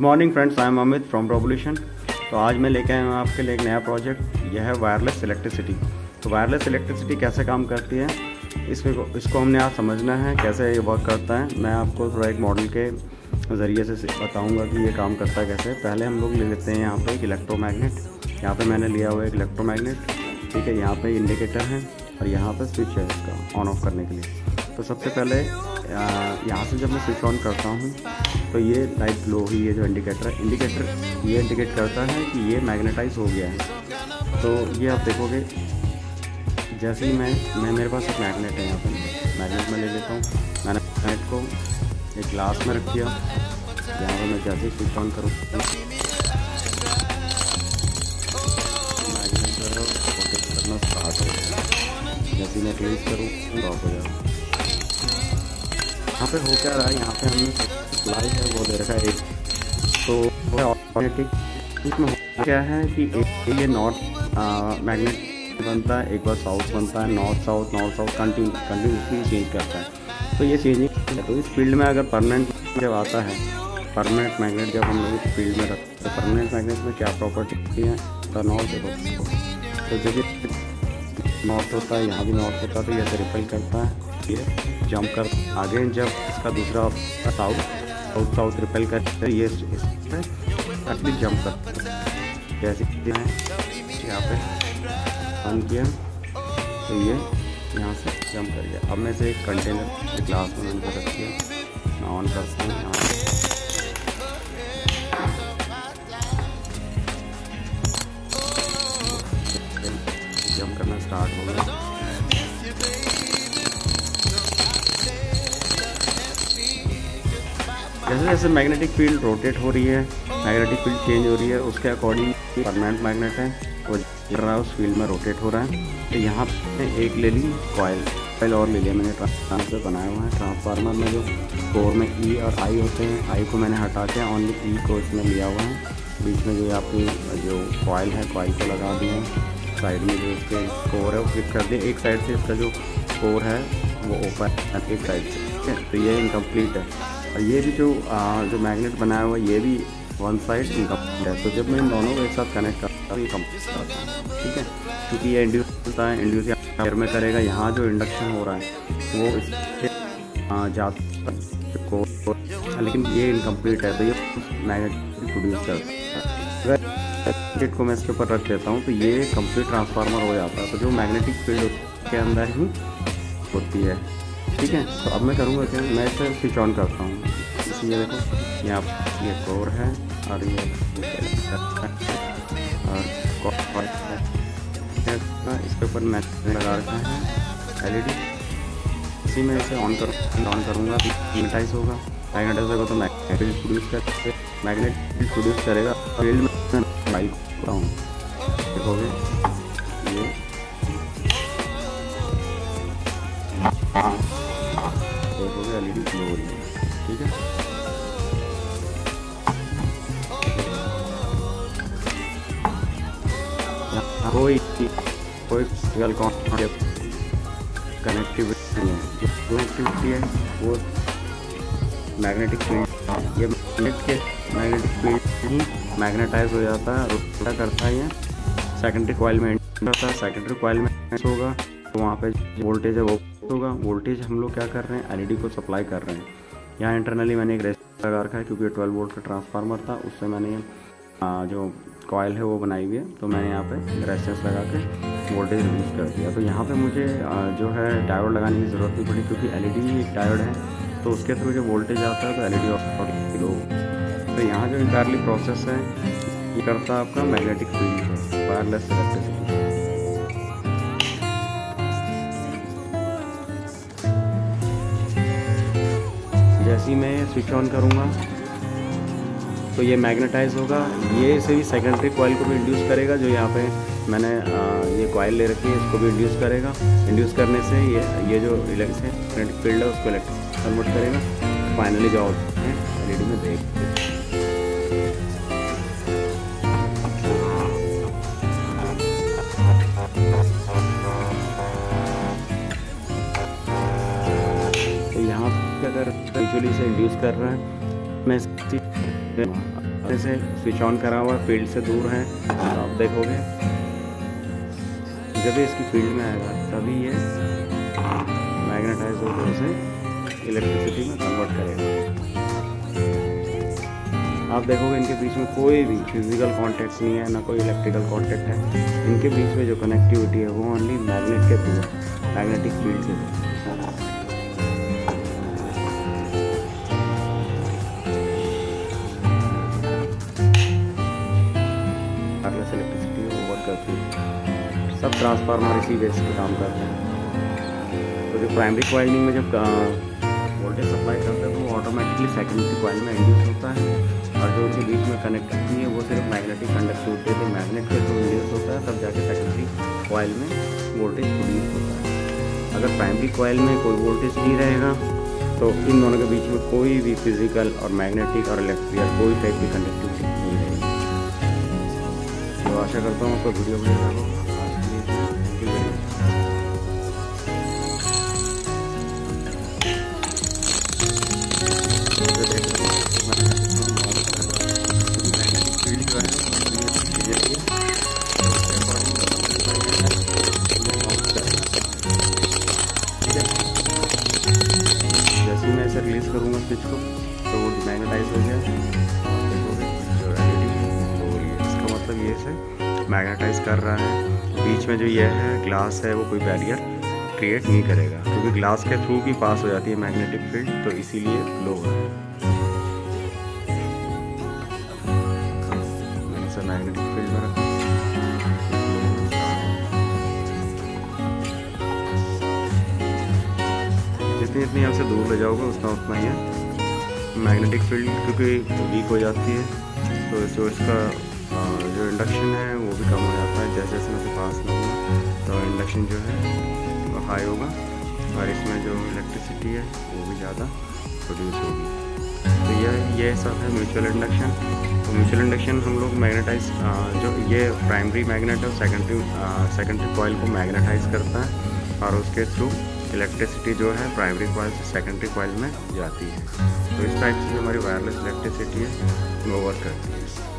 Morning friends, I am Amit from revolution. तो आज मैं लेके आया हूँ आपके लिए एक नया प्रोजेक्ट। यह है वायरलेस इलेक्ट्रिसिटी। तो वायरलेस इलेक्ट्रिसिटी कैसे काम करती है, इसको हमने आज समझना है कैसे ये वर्क करता है। मैं आपको थोड़ा एक मॉडल के ज़रिए से बताऊंगा कि ये काम करता है कैसे। पहले हम लोग ले लेते हैं यहाँ पे एक इलेक्ट्रोमैग्नेट। यहाँ पे मैंने लिया हुआ है एक इलेक्ट्रोमैग्नेट, ठीक है। यहाँ पे इंडिकेटर है और यहाँ पे स्विच है इसका ऑन ऑफ करने के लिए। तो सबसे पहले यहाँ से जब मैं स्विच ऑन करता हूँ तो ये लाइट ग्लो हुई है। जो इंडिकेटर ये इंडिकेट करता है कि ये मैग्नेटाइज हो गया है। तो ये आप देखोगे जैसे ही मैं मेरे पास एक मैग्नेट है, यहाँ पर मैग्नेट में ले लेता हूँ। मैंने मैग्नेट को एक ग्लास में रख दिया। यहाँ पर मैं जैसे ही स्विच ऑन करूँ मैग्नेट जो है रोटेट करना स्टार्ट हो गया। जैसे मैं रिलीज करूँ ऑफ हो जाएगा। यहाँ पे हो क्या रहा है, यहाँ पे हमने सप्लाई है वो दे रखा है एक, तो ऑटोमेटिक इसमें हो क्या है कि एक ये नॉर्थ मैग्नेट बनता है, एक बार साउथ बनता है, नॉर्थ साउथ कंटिन्यूसली चेंज करता है। तो ये चेंजिंग है। तो इस फील्ड में अगर परमानेंट जब आता है, परमानेंट मैग्नेट जब हम लोग इस फील्ड में रखते हैं, तो परमानेंट मैग्नेट में क्या प्रॉपर्टी है, तो नॉर्थ देखो, तो जैसे नॉर्थ होता है, यहाँ भी नॉर्थ होता है, तो ये रिपेल करता है, ये जंप कर आगे। जब इसका दूसरा साउथ रिपेल करते ये एक्चुअली जंप करता है। जैसे यहाँ पे ऑन किया तो ये यहाँ से जंप कर गया। अब मैं से एक कंटेनर ग्लास में मैंने रख दिया, मैं ऑन करता हूँ। यहाँ जंप करना स्टार्ट हो गया। जैसे जैसे मैग्नेटिक फील्ड रोटेट हो रही है, मैग्नेटिक फील्ड चेंज हो रही है, उसके अकॉर्डिंग परमानेंट मैग्नेट है वो गिर रहा है, उस फील्ड में रोटेट हो रहा है। तो यहाँ पे एक ले ली कॉयल और ले लिया मैंने, ट्रांसफार्मर बनाया हुआ है। ट्रांसफार्मर में जो कोर में ई और आई होते हैं, आई को मैंने हटा के ओनली ई को इसमें लिया हुआ है। बीच में जो आपकी जो कॉयल है, कॉयल को लगा दिया है। साइड में जो इसके कोर है वो फिट कर दिया। एक साइड से इसका जो कोर है वो ओपन है एक साइड से, ठीक है। तो ये इनकम्प्लीट है। और ये भी जो मैग्नेट बनाया हुआ है ये भी वन साइड इनकम्प्लीट है। तो जब मैं इन दोनों को एक साथ कनेक्ट करता हूँ ये कम्प्लीट होता है, ठीक है। क्योंकि ये इंड्यूस होता है, इंड्यूस एयर में करेगा। यहाँ जो इंडक्शन हो रहा है वो इसके जाता है, लेकिन ये इनकम्प्लीट है। तो ये मैग्नेट प्रोड्यूस करता है। अगर को मैं इसके ऊपर रख देता हूँ तो ये कंप्लीट ट्रांसफार्मर हो जाता है। तो जो मैग्नेटिक फील्ड के अंदर ही होती है, ठीक है। तो अब मैं करूँगा क्या, मैं इसे स्विच ऑन करता हूँ। ये देखो यहाँ ये कोर है और ये और इसके ऊपर मैग्नेट लगा रखा है एलईडी। इसी में इसे ऑन करूँगा तो मैग्नेटाइज होगा। मैग्नेटाइज होगा तो मैग्नेट फील्ड प्रोड्यूस करेगा। फील्ड में बाइक करता हूँ, देखोगे ये देखोगे एलईडी ग्लो हो रही है, ठीक है। कोई फिजिकल कनेक्टिविटी है, जो कनेक्टिविटी है वो मैग्नेटिक फील्ड, ये मैग्नेटिक फील्ड ही मैग्नेटाइज हो जाता है। क्या करता है ये सेकेंडरी कॉइल में करता है। सेकेंडरी कॉइल में होगा तो वहाँ पे वोल्टेज है वो होगा। वोल्टेज हम लोग क्या कर रहे हैं, एलईडी को सप्लाई कर रहे हैं। यहाँ इंटरनली मैंने एक रेजिस्टर लगा रखा है, क्योंकि 12 वोल्ट का ट्रांसफार्मर था, उससे मैंने जो कॉयल है वो बनाई हुई है। तो मैंने यहाँ पे रेजिस्टेंस लगा के वोल्टेज रिड्यूस कर दिया। तो यहाँ पे मुझे जो है डायोड लगाने की ज़रूरत नहीं पड़ी, क्योंकि एलईडी एक डायोड है, तो उसके थ्रू जो वोल्टेज आता है तो एलईडी ऑफ लो। तो यहाँ जो इंटायरली प्रोसेस है ये करता है आपका मैग्नेटिक फील्ड है, वायरलेस इलेक्ट्रिसिटी। जैसे ही मैं स्विच ऑन करूँगा तो ये मैग्नेटाइज होगा। ये इसे भी सेकेंडरी कॉइल को भी इंड्यूस करेगा। जो यहाँ पे मैंने ये कॉइल ले रखी है इसको भी इंड्यूस करेगा। इंड्यूस करने से ये जो मैग्नेटिक फील्ड है उसको इलेक्ट्रिक कन्वर्ट करेगा। फाइनली जो आउटपुट है एलईडी में देख तो यहाँ पे अगर विजुअली से इंड्यूस कर रहा है, मैं जैसे स्विच ऑन करा हुआ फील्ड से दूर है तो आप देखोगे जब ये इसकी फील्ड में आएगा तभी ये मैग्नेटाइज होकर उसे इलेक्ट्रिसिटी में कन्वर्ट करेगा। आप देखोगे इनके बीच में कोई भी फिजिकल कांटेक्ट नहीं है, ना कोई इलेक्ट्रिकल कांटेक्ट है। इनके बीच में जो कनेक्टिविटी है वो ओनली मैग्नेट के थ्रू, मैग्नेटिक फील्ड के थ्रू। वायरलेस इलेक्ट्रिसिटी वर्क करती है। सब ट्रांसफार्मर इसी बेस पे काम करते हैं। तो जो प्राइमरी कॉइलिंग में जब वोल्टेज सप्लाई करते हैं तो वो ऑटोमेटिकली सेकेंडरी कॉइल में इंड्यूस होता है, और जो उनके बीच में कनेक्टिविटी है वो सिर्फ मैग्नेटिक कंडक्टिविटी से मैग्नेट के थ्रू इंड्यूस होता है, तब जाके सेकेंडरी कॉइल में वोल्टेज प्रोड्यूस होता है। अगर प्राइमरी कॉइल में कोई वोल्टेज नहीं रहेगा तो इन दोनों के बीच में कोई भी फिजिकल और मैग्नेटिक और इलेक्ट्रिकल कोई टाइप की कंडक्टिविटी नहीं रहेगी। तो आशा करता हूँ आपको वीडियो बढ़िया लगा। जैसे मैं ऐसे रिलीज करूँगा स्विच को तो वो मैग्नेटाइज हो गया, देखोगे जो एलईडी। तो इसका मतलब ये से मैग्नेटाइज कर रहा है। बीच में जो ये है ग्लास है वो कोई बैरियर क्रिएट नहीं करेगा, क्योंकि ग्लास के थ्रू भी पास हो जाती है मैग्नेटिक फील्ड, तो इसीलिए लो है। मैंने इसे मैग्नेटिक फील्ड में रखा। जितनी यहाँ से दूर ले जाओगे उतना ही है मैग्नेटिक फील्ड, क्योंकि वीक हो जाती है तो जो इसका जो इंडक्शन है वो भी कम हो जाता है। जैसे जैसे मैं इसे पास लूँगा तो इंडक्शन जो है वो हाई होगा, और इसमें जो इलेक्ट्रिसिटी है वो भी ज़्यादा प्रोड्यूस होगी। तो ये सब है म्यूचुअल इंडक्शन। तो म्यूचुअल इंडक्शन हम लोग मैग्नेटाइज जो ये प्राइमरी मैग्नेट है सेकेंडरी कॉइल को मैग्नेटाइज करता है, और उसके थ्रू इलेक्ट्रिसिटी जो है प्राइमरी कॉइल से सेकेंडरी कॉइल में जाती है। तो इस टाइप से जो हमारी वायरलेस इलेक्ट्रिसिटी है वो वर्क करती है।